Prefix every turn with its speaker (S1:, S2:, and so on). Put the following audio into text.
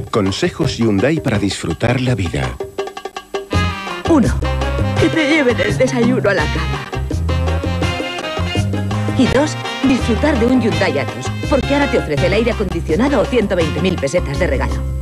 S1: Consejos Hyundai para disfrutar la vida.
S2: 1. Que te lleven el desayuno a la cama. Y 2. Disfrutar de un Hyundai Atos, porque ahora te ofrece el aire acondicionado o 120.000 pesetas de regalo.